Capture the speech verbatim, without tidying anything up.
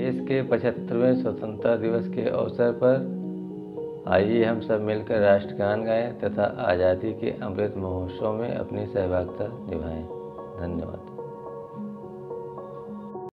देश के पचहत्तरवें स्वतंत्रता दिवस के अवसर पर आइए हम सब मिलकर राष्ट्रगान गाएं तथा आज़ादी के अमृत महोत्सव में अपनी सहभागिता निभाएं। धन्यवाद।